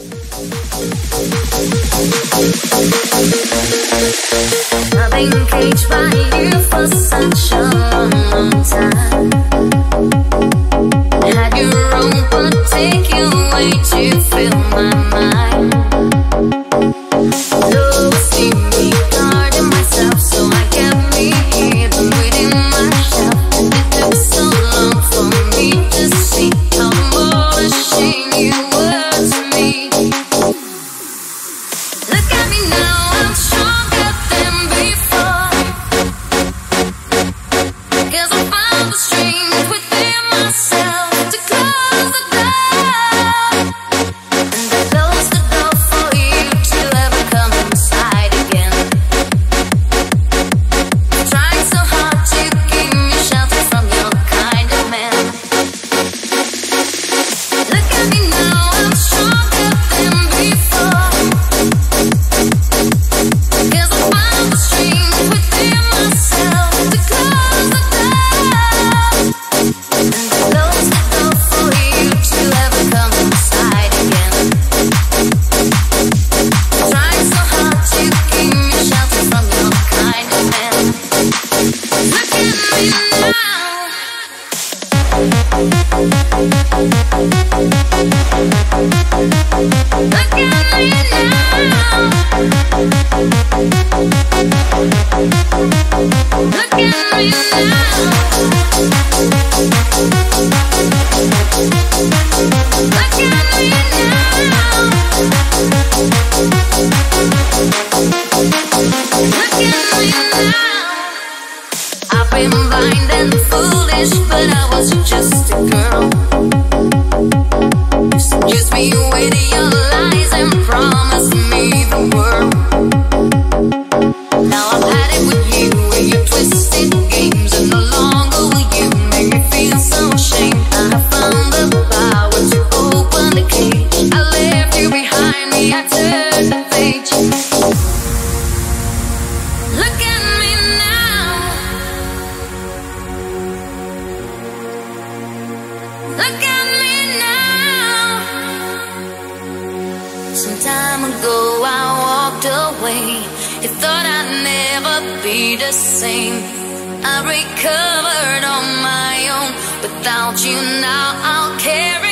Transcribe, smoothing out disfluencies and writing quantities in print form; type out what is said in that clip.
I've been caged by you for such a long time. Had your own, but take you away to fill my mind. Love see me guarding myself, so I kept me hidden within myself. And it took so long for me to see how more ashamed you were to me. Look at me now, I'm stronger than before. 'Cause I found the strength within myself to close the door. And I closed the door for you to ever come inside again. Trying so hard to give me shelter from your kind of man. Look at me now, I'm stronger than before. 'Cause I found the strength within myself to close the door. And I closed the door for you to ever come inside again. Trying so hard to give me shelter from your kind of man. Look at me now. Look at me now. Look at me now. Look at me now. Look at me now. I've been blind and foolish, but I was just a girl. You seduced me with your lies and promised me the world. Now I've had it with you and your twisted games, and no longer will you make me feel so ashamed. I found the power to open the cage. I left you behind me, I turned the page. Look at me now. Look at me now. Some time ago I walked away. You thought I'd never be the same. I recovered on my own. Without you now I'll carry